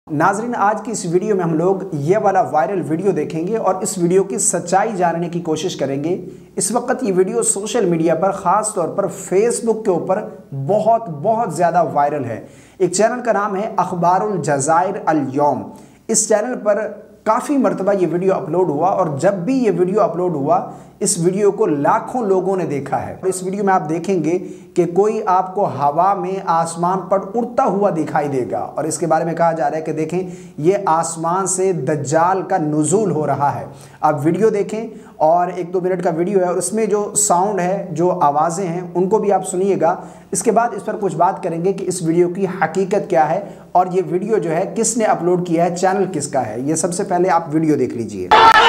नाज़रीन, आज की इस वीडियो में हम लोग ये वाला वायरल वीडियो देखेंगे और इस वीडियो की सच्चाई जानने की कोशिश करेंगे। इस वक्त ये वीडियो सोशल मीडिया पर, ख़ास तौर पर फेसबुक के ऊपर बहुत ज़्यादा वायरल है। एक चैनल का नाम है अखबारुल जज़ाइर अल यौम। इस चैनल पर काफ़ी मरतबा ये वीडियो अपलोड हुआ और जब भी ये वीडियो अपलोड हुआ, इस वीडियो को लाखों लोगों ने देखा है। इस वीडियो में आप देखेंगे कि कोई आपको हवा में आसमान पर उड़ता हुआ दिखाई देगा और इसके बारे में कहा जा रहा है कि देखें, ये आसमान से दज्जाल का नुज़ूल हो रहा है। आप वीडियो देखें और 1-2 मिनट का वीडियो है और उसमें जो साउंड है, जो आवाज़ें हैं, उनको भी आप सुनिएगा। इसके बाद इस पर कुछ बात करेंगे कि इस वीडियो की हकीकत क्या है और ये वीडियो जो है किसने अपलोड किया है, चैनल किसका है। ये सबसे पहले आप वीडियो देख लीजिए।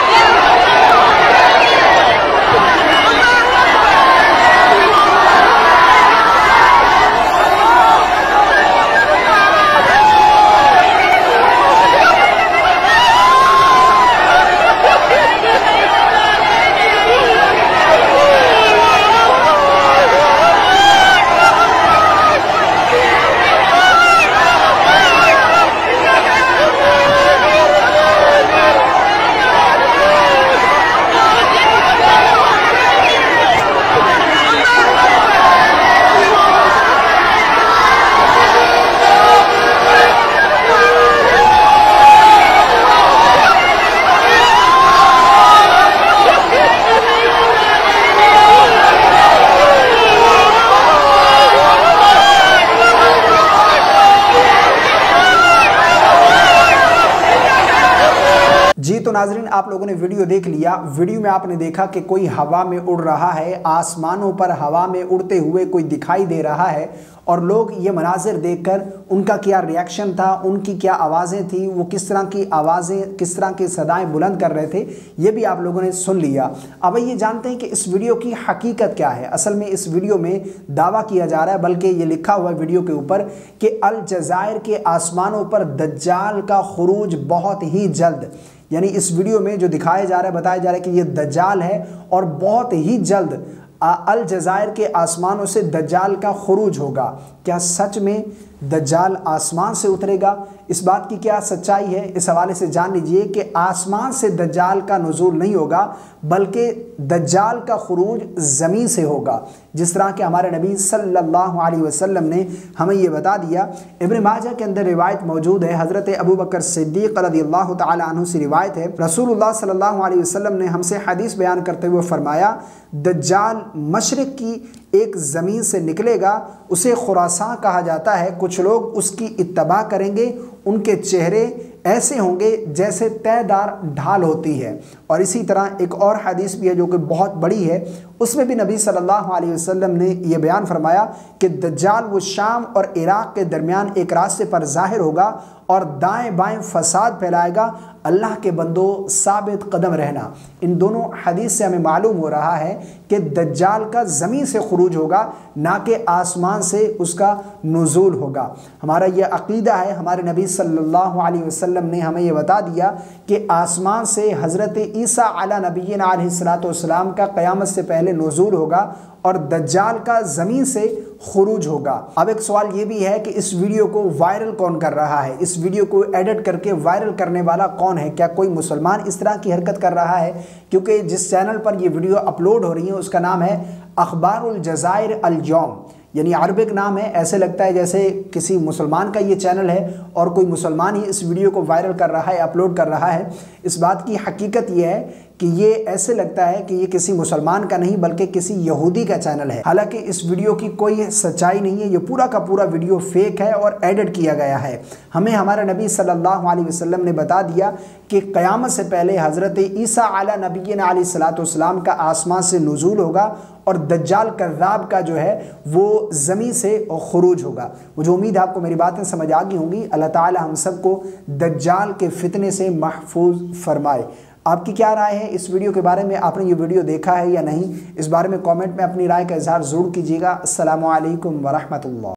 जी तो नाजरीन, आप लोगों ने वीडियो देख लिया। वीडियो में आपने देखा कि कोई हवा में उड़ रहा है, आसमानों पर हवा में उड़ते हुए कोई दिखाई दे रहा है और लोग ये मनाजिर देखकर उनका क्या रिएक्शन था, उनकी क्या आवाज़ें थी, वो किस तरह की आवाज़ें, किस तरह की सदाएं बुलंद कर रहे थे, ये भी आप लोगों ने सुन लिया। अब ये जानते हैं कि इस वीडियो की हकीकत क्या है। असल में इस वीडियो में दावा किया जा रहा है, बल्कि ये लिखा हुआ है वीडियो के ऊपर कि अल जज़ाइर के आसमानों पर दज्जाल का खुरूज बहुत ही जल्द, यानी इस वीडियो में जो दिखाया जा रहा है, बताया जा रहा है कि ये दज्जाल है और बहुत ही जल्द अल जज़ाइर के आसमानों से दज्जाल का खुरूज होगा। क्या सच में दज्जाल आसमान से उतरेगा? इस बात की क्या सच्चाई है, इस हवाले से जान लीजिए कि आसमान से दज्जाल का नुज़ूल नहीं होगा, बल्कि दज्जाल का खुरूज ज़मीन से होगा, जिस तरह के हमारे नबी सल्लल्लाहु अलैहि वसल्लम ने हमें ये बता दिया। इब्न माजा के अंदर रिवायत मौजूद है, हज़रत अबू बकर सिद्दीक़ रज़ियल्लाहु तआला अन्हु से रिवायत है। रसूलुल्लाह सल्लल्लाहु अलैहि वसल्लम ने हमसे हदीस बयान करते हुए फरमाया, दज्जाल मशरिक़ की एक ज़मीन से निकलेगा, उसे खुरासान कहा जाता है। कुछ लोग उसकी इत्तबा करेंगे, उनके चेहरे ऐसे होंगे जैसे तयदार ढाल होती है। और इसी तरह एक और हदीस भी है जो कि बहुत बड़ी है, उसमें भी नबी सल्लल्लाहु अलैहि वसल्लम ने यह बयान फरमाया कि दज्जाल वो शाम और इराक़ के दरमियान एक रास्ते पर ज़ाहिर होगा और दाएं बाएं फसाद फैलाएगा। अल्लाह के बंदो, साबित कदम रहना। इन दोनों हदीस से हमें मालूम हो रहा है कि दज्जाल का ज़मीन से खुरूज होगा, ना कि आसमान से उसका नुज़ूल होगा। हमारा यह अक़ीदा है, हमारे नबी सल्लल्लाहु अलैहि वसल्लम ने हमें यह बता दिया कि आसमान से हज़रत ईसा अला नबीना अलैहिस्सलातु वस्सलाम का क़यामत से पहले नुज़ूल होगा और दज्जाल का ज़मीन से खुरूज होगा। अब एक सवाल ये भी है कि इस वीडियो को वायरल कौन कर रहा है, इस वीडियो को एडिट करके वायरल करने वाला कौन है? क्या कोई मुसलमान इस तरह की हरकत कर रहा है? क्योंकि जिस चैनल पर ये वीडियो अपलोड हो रही है उसका नाम है अखबारुल जज़ाइर अल यौम, यानी अरबिक नाम है। ऐसे लगता है जैसे किसी मुसलमान का ये चैनल है और कोई मुसलमान ही इस वीडियो को वायरल कर रहा है, अपलोड कर रहा है। इस बात की हकीकत ये है कि ये ऐसे लगता है कि ये किसी मुसलमान का नहीं बल्कि किसी यहूदी का चैनल है। हालांकि इस वीडियो की कोई सच्चाई नहीं है, ये पूरा का पूरा वीडियो फेक है और एडिट किया गया है। हमें हमारे नबी सल्लल्लाहु अलैहि वसल्लम ने बता दिया कि क़यामत से पहले हज़रत ईसा अला नबीना अलैहिस्सलातु वस्सलाम का आसमान से नुज़ूल होगा और दज्जाल कज़्ज़ाब का जो है वो ज़मीन से खुरूज होगा। मुझे उम्मीद है आपको मेरी बातें समझ आ गई होंगी। अल्लाह ताला हम सबको दज्जाल के फितने से महफूज फरमाए। आपकी क्या राय है इस वीडियो के बारे में? आपने ये वीडियो देखा है या नहीं? इस बारे में कमेंट में अपनी राय का इजहार ज़रूर कीजिएगा। अस्सलामु अलैकुम व रहमतुल्लाह।